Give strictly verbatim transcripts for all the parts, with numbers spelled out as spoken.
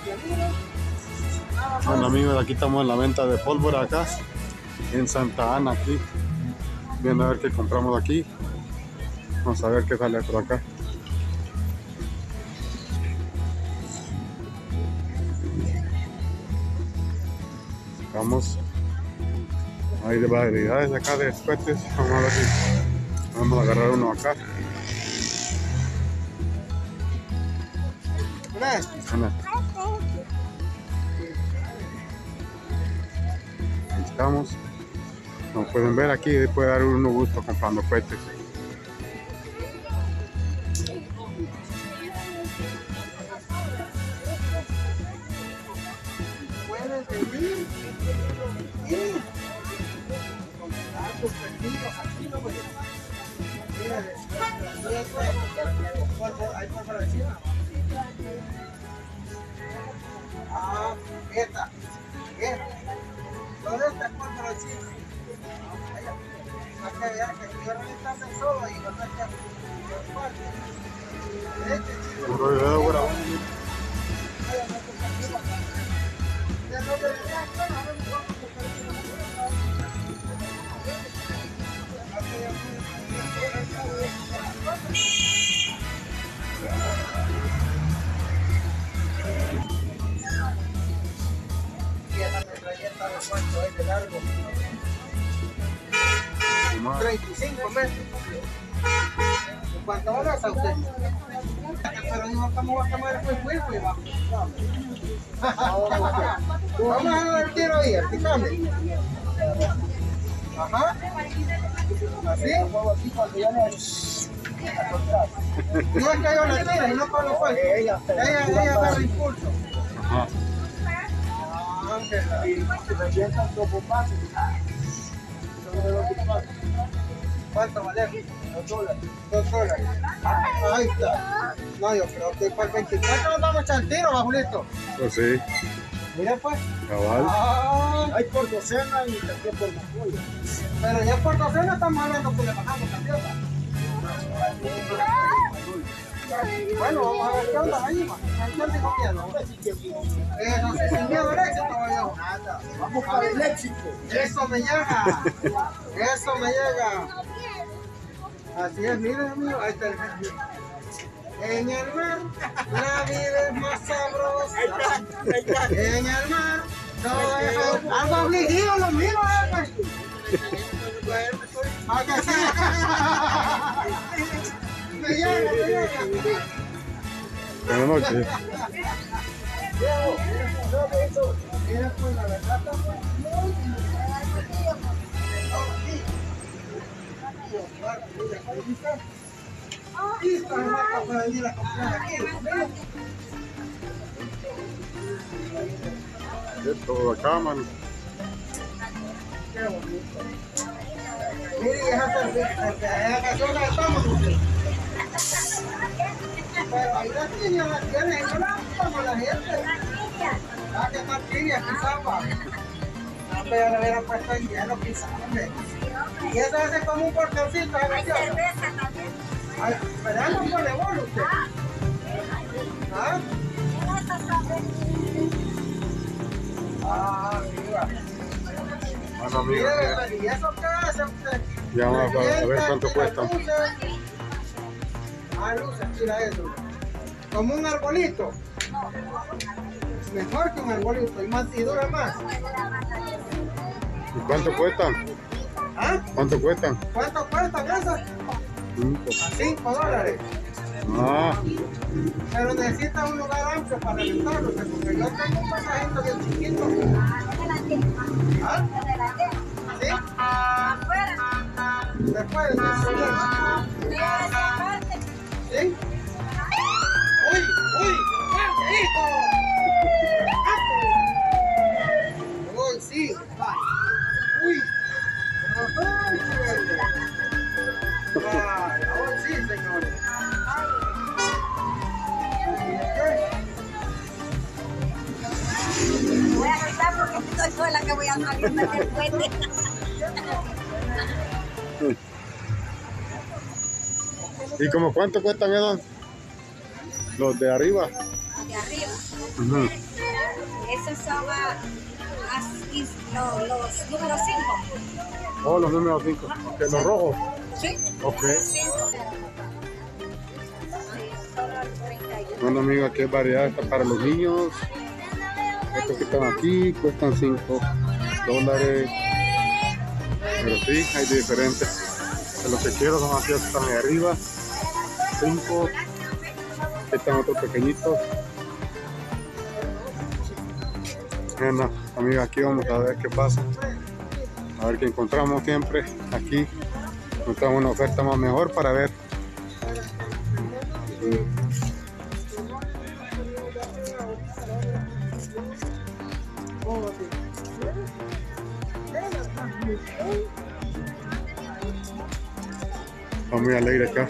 Bueno amigos, aquí estamos en la venta de pólvora acá en Santa Ana, aquí viendo a ver qué compramos aquí. Vamos a ver qué sale por acá. Vamos, hay de variedades acá de cohetes. Vamos a ver si vamos a agarrar uno acá. Ana. Ahí estamos. Como pueden ver aquí puede dar uno gusto comprando cohetes. Puedes venir y comprar tus pedidos aquí, no voy. Mira, hay por encima. Ah, esta, esta. Toda esta es por encima. Para que vean que yo reventando solo y no sé qué parte. Y esa metralleta de cuánto es de largo. treinta y cinco metros. ¿Cuánto vale esa usted? Pero no, ¿cómo va a tomar el fuego y va? Vamos a dar el tiro ahí, picame. Ajá. ¿Así? No es que yo la tire, no con lo cual. Ella, ella, ella agarra impulso. Ajá. ¿Cuánto vale? Dos dólares. Dos dólares. Ahí está. No, yo creo que para el veinticuatro nos vamos a echar el tiro, bajulito. Pues sí. Mira pues. Cabal. Ah, Hay por docena y también por majoya. pero ya por docena estamos hablando que le bajamos también. Bueno, vamos a ver qué onda ahí, man. ¿Quién dijo miedo? Eh, no sé, sin miedo al éxito, yo. Nada. Vamos para el éxito. Eso me llega. Eso me llega. Así es, miren, amigo. Ahí está el ejemplo. En el mar, la vida es más sabrosa. En el mar, todo es algo afligido, lo mío, pues. ¿A que sí? Me llega, me llega. Buenas noches. Mira, pues, la verdad está muy y esta vaca para venir a comprar aquí. Esto acá, man. Qué bonito. Mire, esa casona estamos. Pero ahí la tiene, la tiene, no la como la gente. Ah, que está tibia, que zapa. No, pero le hubieran puesto en hielo, quizás, hombre. Y eso hace como un portoncito, ¿eh? Hay cerveza también. Ay, ¿verdad? No pone bolo usted. ¿Ah? Ah, arriba. Bueno amigos, Mire, ¿y eso qué hace usted? ya vamos a ver cuánto cuesta. Ah, luces, mira eso. Como un arbolito. Mejor que un arbolito y, más, y dura más. ¿Y cuánto cuestan? ¿Ah? ¿Cuánto cuestan? ¿Cuánto cuestan esas? Cinco. Cinco dólares. Ah, Pero necesita un lugar amplio para reventarlo, porque yo tengo un pasajito bien chiquito. ¿Ah? ¿Sí? Después de ¿sí? ¡Uy! ¡Uy! ¡Fuerte, hijo! ¡Uy, sí! ¡Uy! ¡Ay, ¡ay, sí, señores! Voy a quitar porque estoy sola que voy a salir del puente. ¿y como cuánto cuestan esos? Los de arriba. De arriba. Uh-huh. Esos son ah, así, no, los números cinco. Oh, los números cinco. Okay, los rojos. Sí. Ok. cinco. Bueno, amigos, aquí hay variedad está para los niños. Estos que están aquí cuestan cinco dólares. Pero sí, hay de diferentes. De los que quiero son así, están ahí arriba. cinco. Aquí están otros pequeñitos. Bueno, amigos, aquí vamos a ver qué pasa. A ver qué encontramos siempre. Aquí encontramos una oferta más mejor para ver. Está muy alegre acá.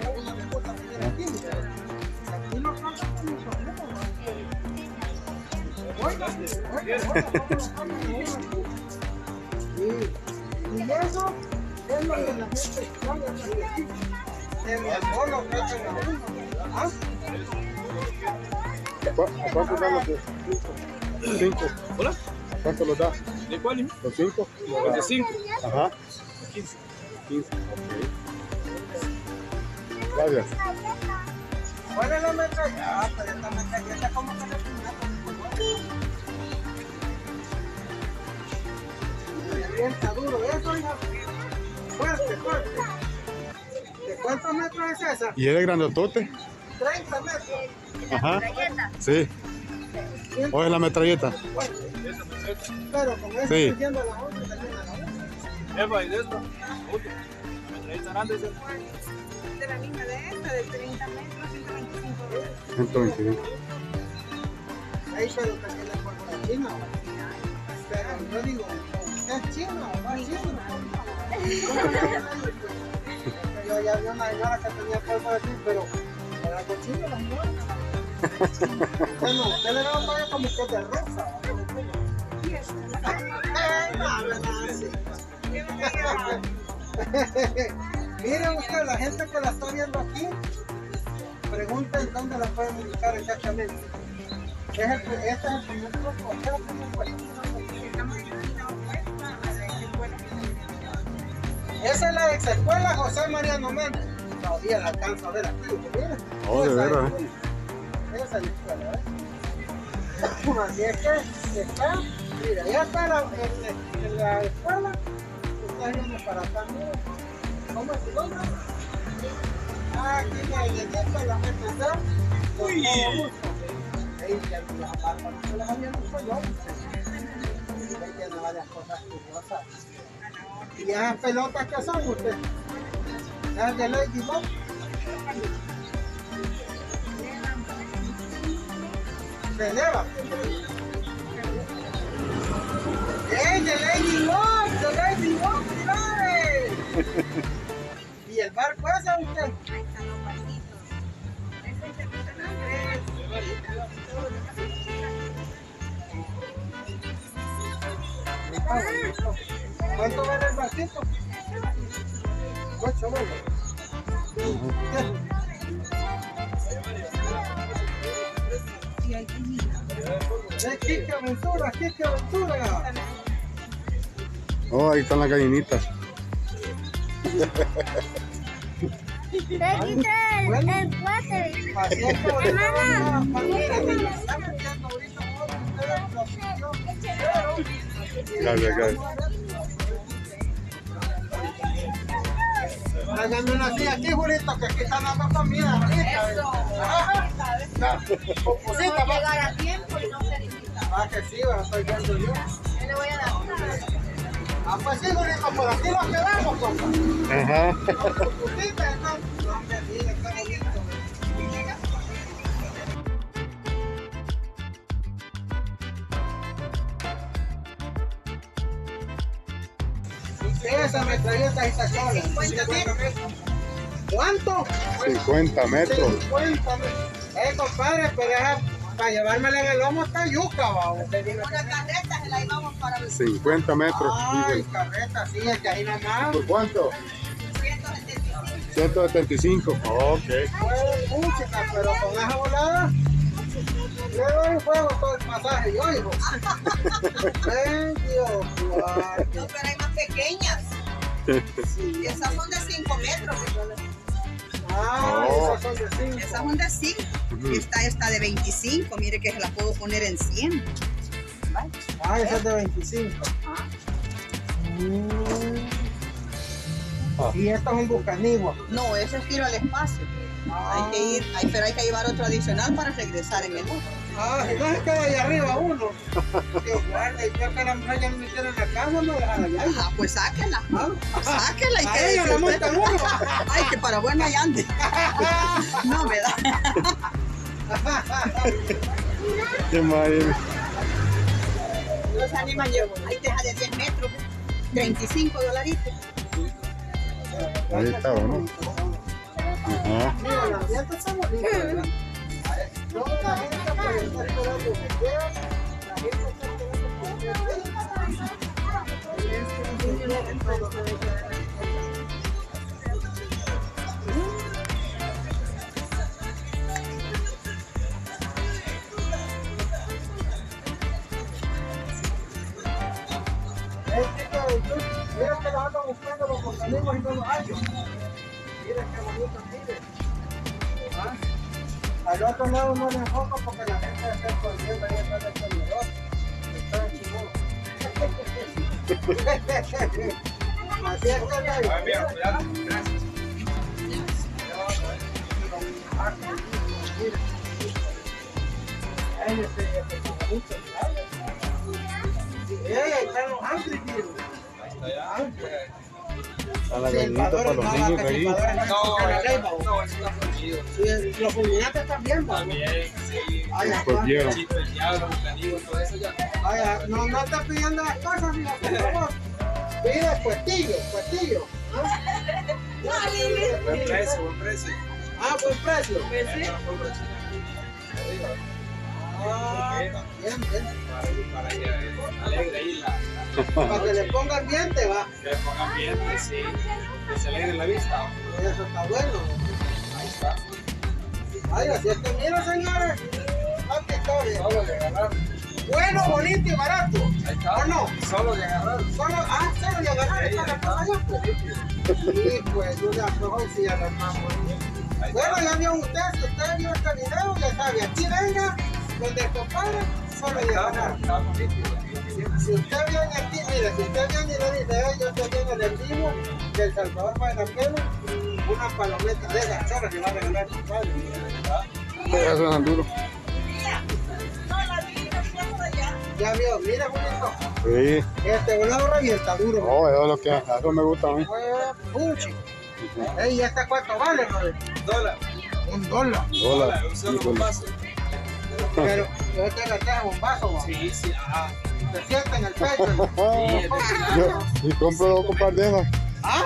Y eso es lo que la gente paga. En el bono tratan a uno. ¿Ah? ¿A cuánto dan los de cinco? ¿Hola? ¿A cuánto los da? ¿De cuál? ¿Los cinco? Los de cinco. Ajá. quince. quince. Ok. Gracias. ¿Cuál es la metralleta? Pero esta metralleta como que no es está duro eso, hija. Fuerte, fuerte. ¿De cuántos metros es esa? ¿Y es de grandotote? treinta metros. Ajá. Sí. ¿O es la metralleta? Pero con eso Sí. estoy yendo a la otra, también a la otra. Eva, ¿y de esta? La metralleta grande es el... De la misma de esta, de treinta metros, ciento veinticinco dólares. ciento veinticinco. Ahí pero también la forma china. Pero yo digo, ¿es chino o no es chino? Yo ya vi una señora que tenía polvo de ti, pero era algo chino la señora. Bueno, usted le daba todavía como que de rosa. Ay, no, no, sí. Miren usted, la gente que la está viendo aquí, pregunten dónde la pueden ubicar exactamente. Es el, este es el primer truco, ¿qué es el primer puesto? Esa es la ex escuela José Mariano Méndez. Todavía la alcanzo a ver aquí, miren. Oh, de Esa veras, es- ¿eh? Esa es la escuela, ¿eh? Así es que está, mira, ya está la, en, en la escuela, usted viene para acá, mira. ¿Cómo es tu nombre? Ah, aquí me llenito la meta está. Con todo gusto. Ahí ya no las aparta, no se las había visto yo. Ahí tiene varias cosas curiosas. ¿Y esas pelotas qué son usted? ¿Esas de Ladybug? Se eleva. ¡Ey, de Ladybug! ¡De Ladybug! ¡Mire! ¿Y el barco ese usted? Ahí están los barquitos. Ese es el que están ¿Cuánto vale el barquito? Ocho vale. ¡Eh, Kike Aventura! ¡Kike Aventura! Oh, ahí están las gallinitas. Bueno, así es que ahorita vamos a familia que nos están metiendo ahorita con ustedes la opción, pero Gracias, gracias. háganme una silla aquí, Julito, que aquí están dando comida ahorita. Ajá. Cosita, Vamos a va. llegar a tiempo y no ser invitado. Ah, que sí, va, estoy viendo yo. Yo le voy a dar una. Ah, pues sí, Julito, por aquí nos quedamos, compa. Ajá. Cosita, ¿no? No, hombre, mire, qué bonito. Esa metralleta está sola. ¿Cuánto? cincuenta metros. cincuenta metros. Eh, compadre, pero es para llevármela en el lomo está yuca, va. Usted dice Una carreta se la llevamos para los cincuenta metros. ay, Dice. carreta, sí, es que ahí nomás. ¿Por cuánto? ciento setenta y cinco. ciento setenta y cinco. Ok. Pues, música, pero con esa volada le doy fuego todo el paso. pasaje yo, hijo. Ven, Dios, guarde. No, pero hay más pequeñas. Sí, esas son de cinco metros. Ah, Oh. esas son de cinco. Esas son de cinco. Ujú. Esta está de veinticinco. Mire que se la puedo poner en cien. Ah, esa es de veinticinco. Mm. Ah. Y esto es un bucanigua. No, ese es tiro al espacio. Hay que ir, hay, pero hay que llevar otro adicional para regresar en el otro. Ah, si no se queda ahí arriba uno. Dios guarde, y yo que la mujer ya no me tiene en la casa, no deja allá. Ah, pues sáquela. Ah. Sáquela y A que ella la monta uno. Ay, que para bueno y ande. No, me da. Qué madre. Los animan llevo. Ahí deja de diez metros. treinta y cinco dolaritos. Ahí está, ¿no? Ajá. Mira, el ambiente está bonito, ¿verdad? Toda la gente pues, está esperando que quede. La gente está esperando que quede. Es que, mira que los andan buscando los organismos y no los hallo. Mira qué bonito, mire. ¿Ah? Al otro lado no le enfoco porque la gente está escondiendo ahí atrás del tenedor. Está chido. Así es que está ahí. A ver, mira, cuidado. Gracias. Ahí este, este pajarito, ¿sabes? ¡Ey, ahí están los Angry Birds! Está allá. Está la gallinita para los niños ahí. No, no, eso está prohibido. Sí, los fulminantes también, ¿no? También, sí. Ay, Se ajá. escondieron. Chito, el diablo, mecanismo, todo eso ya. Vaya, no, no está pidiendo las cosas, mira, por favor. Pide puestillo, puestillo. Buen precio, buen precio. Ah, buen precio. Buen precio. Ah, bien, bien. Para, para que alegre ahí la. Para que le ponga ambiente, va. Que le ponga ambiente, sí. Que se alegre la vista. Eso está bueno. Ahí está. Ay, así es que mira, señores. Esta historia. Solo de agarrar. Bueno, bonito y barato. Ahí está. ¿O no? Solo de agarrar. Solo, ah, solo de agarrar esta la cosa ya, pues. Sí, pues, yo ya mejor sí agarramos. Bueno, ya vio usted, si usted vio este video, ya sabe, aquí venga, donde el compadre, solo de agarrar. Está bonito. Si usted viene aquí, mire, si usted viene y le dice, "Hey, yo estoy viendo el en vivo del Salvador Guayaquil", una palometa de esas choras le va a regalar su padre. Eso es duro. Ya vio, mira, bonito. Sí. Este volado revienta duro. No, eso es lo que, eso me gusta a mí. Puchi. Ey, ¿y esta cuánto vale, brother? Dólar. Un dólar. Dólar. Un solo Híjole. bombazo. Pero yo te la traje bombazo, va. Sí, sí, ajá. Se sienta en el pecho. Yo, y compro dos copas de esas. ¿Ah?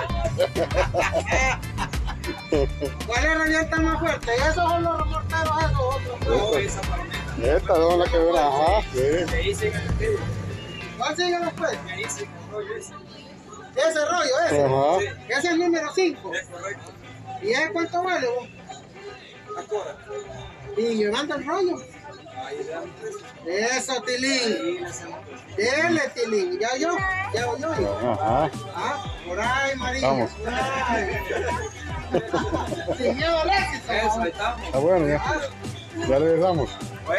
¿Cuál es la revienta más fuerte? ¿Esos son los reporteros, esos otros? No, esa palometa. Estas son las que ven, ajá, sí. Me dicen el estilo. ¿Cuál sigue después? Me dicen el rollo ese. Ese rollo, ese. Ajá. Sí, Ese es el número cinco. es correcto. ¿Y ese cuánto vale, vos? La cora. Y llevando el rollo. Ahí le dan un precio. Eso, Tilín. Ahí le hacemos. Dele, Tilín. ¿Ya yo? ¿Ya yo? yo? Ajá. Ah, por ahí, María. Vamos. Por ahí. Sin miedo al éxito. Eso, ahí estamos. Está bueno ya. Ya le damos.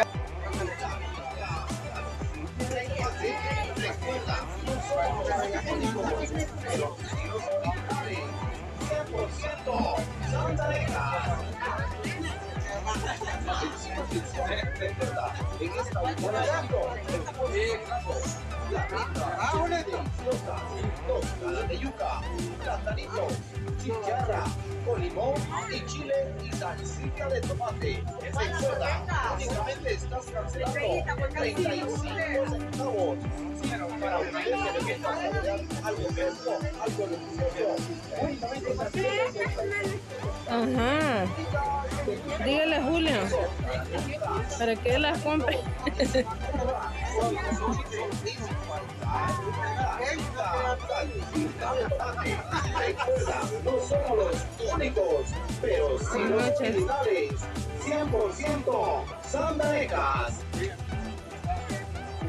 Ah, bonito. Tostadas de yuca, platanito, chicharra, con limón y chile y salsita de tomate. En soda, únicamente estás cancelando treinta y cinco centavos. Para ustedes que les gusta saborear algo fresco, algo delicioso, únicamente cancelamos el Ajá. Dígale, Julio, para que él las compre. No somos los únicos, pero sí los originales. cien por ciento Santanecas.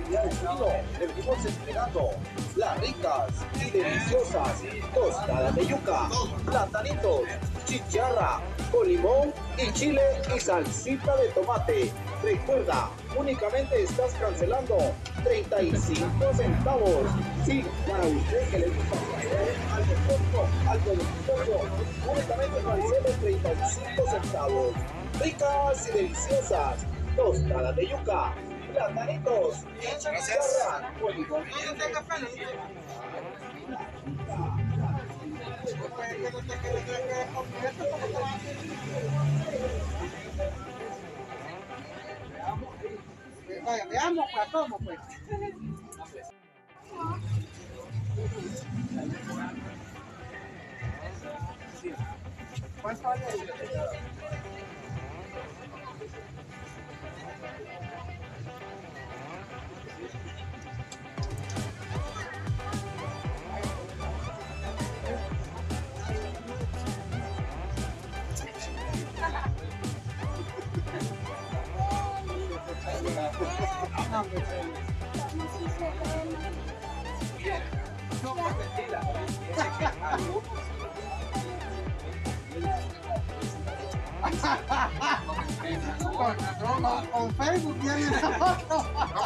cambiar el estilo, venimos entregando las ricas y deliciosas tostadas de yuca, platanitos, chicharra, con limón y chile y salsita de tomate. Recuerda, únicamente estás cancelando treinta y cinco centavos. Sí, para usted que le gusta traer algo corto, algo delicioso, únicamente cancele treinta y cinco centavos. Ricas y deliciosas tostadas de yuca, platanitos y chicharra con limón. Vaya, veamos pues, ¿cómo pues? ¿Cuánto hay ahí? Con, con Facebook tiene la foto.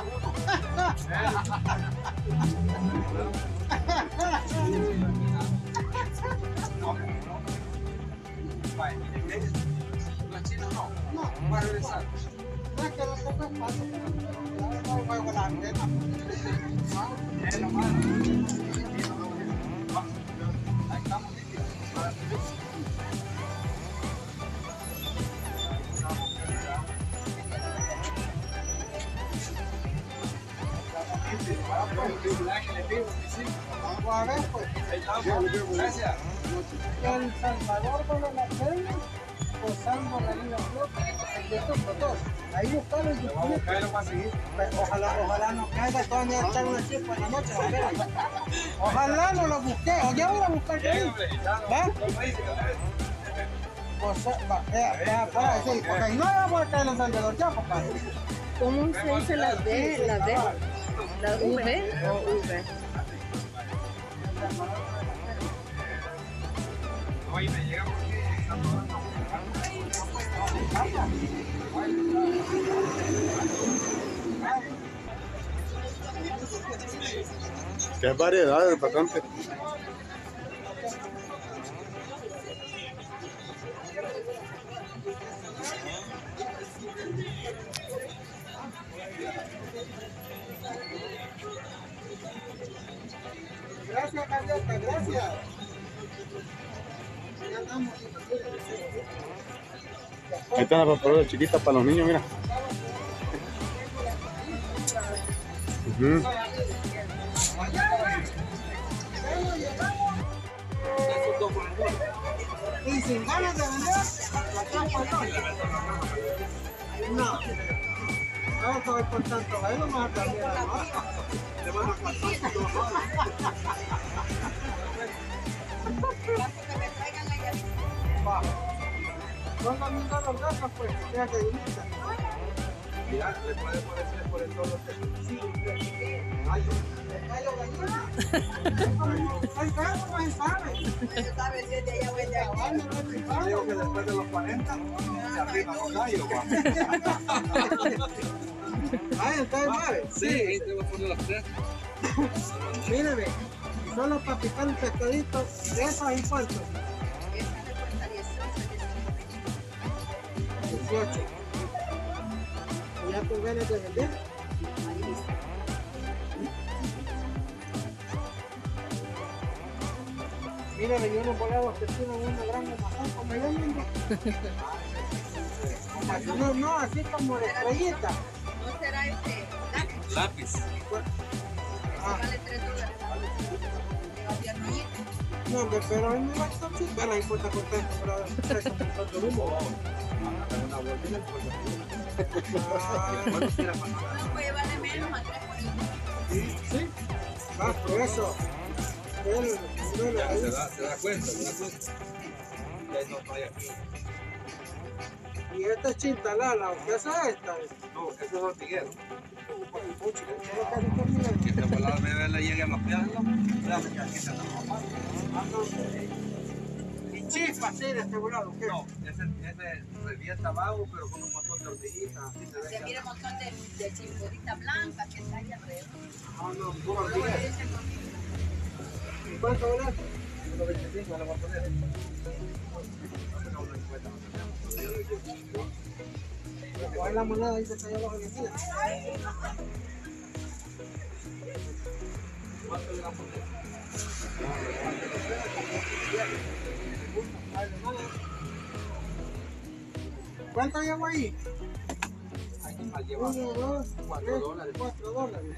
¿Los chinos no? No, va a regresar. No es que no se puede pasar. No juego la antena. Es lo malo. Ahí estamos listos. Vamos a ver pues. Gracias. El Salvador de la Pena, gozando la vida propia. El de estos dos. Ahí buscarlo y Vamos a buscarlo para seguir. Ojalá, ojalá no caiga, todavía a echar una chispa en la noche. A ver. Ojalá no lo busqué, o ya voy a buscar que ahí. ¿Va? Pues, va, vea, vea, para decir, porque ahí no vamos a caer en San Salvador ya, papá. ¿Cómo se dice la D? ¿La D? ¿La V o V? Hoy me llega porque Qué variedades, bastante. Gracias, Carlota, gracias. Ya andamos. Ahí están las paparolas chiquitas para los niños, mira. Uh-huh. Y sin ganas de vender, la trampa no. No. No estoy por tanto bailo, más a cambiar la nota. Le van a pasar todo. Va. Son las mismas los gastos, pues, ya que divisa. mira, le puede poner por el todo que sí. Gallo. Gallo gallina. Hay gallo, no se sabe. No sabes si es de allá o es de aquí. Digo que después de los cuarenta se arriba los gallos. Ay, está mal. Sí, te voy a poner las tres. Míreme, solo para picar un pescadito, de esos hay cuántos. Esta me cuesta dieciocho. dieciocho. Ya tú vienes de vender. Míreme, yo no volaba que tienen una gran mazón como yo mismo. No, no, así como de estrellita. ¿No será este lápiz? Lápiz. Ah. Ese vale tres dólares. Lleva diez rollitos. No, hombre, pero a mí me va a estar sin ver la importa con tanto, pero tres son cuatro humo. Una bolsita Ah, No puede llevarle menos a tres por sí, sí. Ah, por eso. Él, no le se da, se da cuenta, se da cuenta. Ya no hay aquí. Y esta es chintalala, ¿qué es esta? No, eso es hormiguero. Mucho, ¿qué es lo que De volar bebé le llegue a los pies, ¿no? Y chispas, sí, de este volado, ¿qué? No, ese, ese revienta abajo, pero con un montón de hormiguitas. Así se ve. Se mira un montón de, de chimbolitas blancas que está ahí alrededor. Ah, no, puro hormiguero. ¿Y cuánto vale? uno veinticinco le voy a poner. ¿Cuál es la moneda ahí que está allá abajo de la silla? ¿Cuánto le vamos a poner? ¿Cuánto llevo ahí? Ahí más lleva Uno, dos, cuatro tres, dólares. cuatro dólares.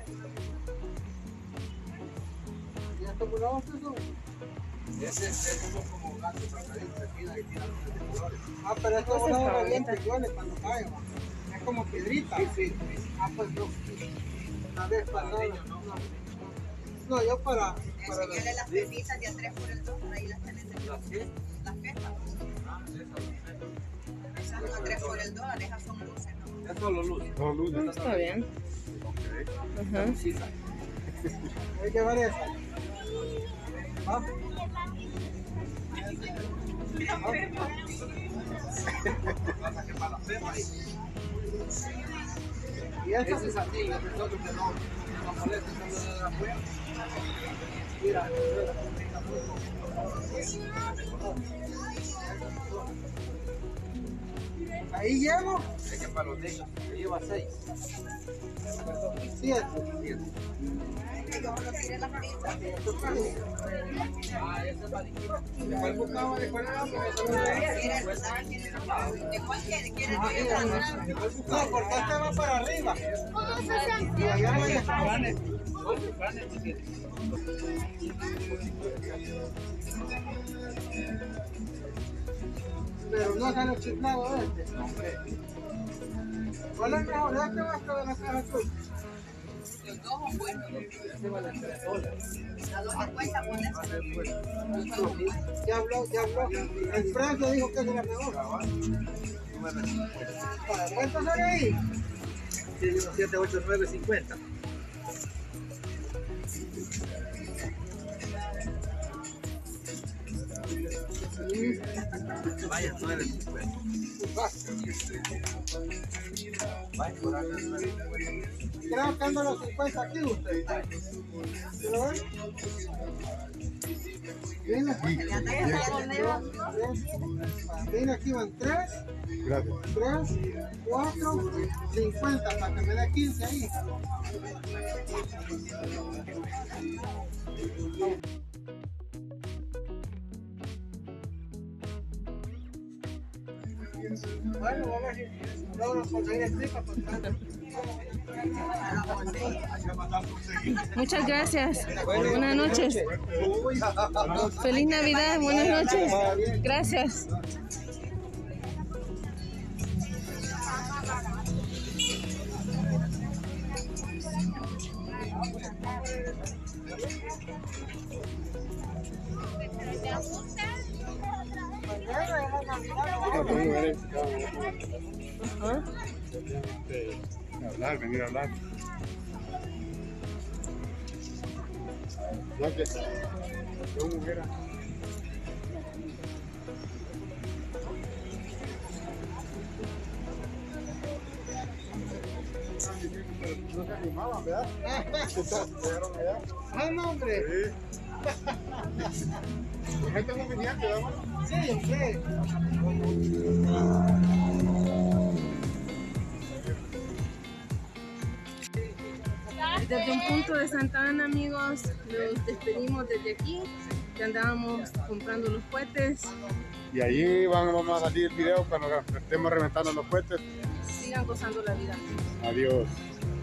¿Y estos volados qué son? Ese es como gatos sacaditos de tira y tiran los colores. Ah, pero estos Cosas volados favoritas. revientan iguales cuando caen. ¿Va? Es como piedrita. Sí, sí. Ah, pues no. Una vez pasada. No, no, yo para. para Enseñarle las pepitas de a tres por el dólar, ahí las tienen de ¿Las qué? las pepas. Ah, esas. Esas son a tres por el dólar, esas son luces, ¿no? Es solo luz. No, luces. Está bien. Ajá. Sí, hay que llevar esa. ¿Ah? pasa que para las pepas. Y esta. Ese es así, ese es otro que no, no molesta, solo de la afuera. Mira. Ahí llevo Es que para los niños se lleva seis. siete. Que yo no tire las pizzas. Ah, ese es mariquita. ¿Cuál buscaba? ¿De cuál era? Quiere el dólar, quiere el dólar. ¿De cuál quiere? ¿Quiere el dólar? No, porque este va para arriba. Y allá no hay Planes, dos planes chiquitos. pero no sale chiflado este. ¿Cuál es mejor? ¿Este o este de la caja azul? Los dos son buenos. Ese vale tres dólares. A dos cincuenta por eso. Ya habló, ya habló. El precio dijo que es la mejor. ¿Cuánto sale ahí? siete, ocho, nueve, cincuenta. Vaya, nueve cincuenta. Vaya, por acá nueve cincuenta. Creo que ando los cincuenta aquí usted. ¿Lo ven? Viene aquí. Viene aquí van tres, Gracias. tres, cuatro, cincuenta para que me dé quince ahí. Bueno, vamos a ver si logro conseguir el tripa. Muchas gracias. Buenas noches. Feliz Navidad. Buenas noches. Gracias. No, tú no eres. Ajá. Hablar, venir a hablar. No, que yo mujer. No se animaban, ¿verdad? Ah, no, hombre. Sí. ¿Por qué están convenientes, verdad? Sí, hombre. Desde un punto de Santa Ana, amigos, nos despedimos desde aquí. Que andábamos comprando los cohetes. Y ahí van, vamos a salir el video cuando estemos reventando los cohetes. Sigan gozando la vida. Adiós.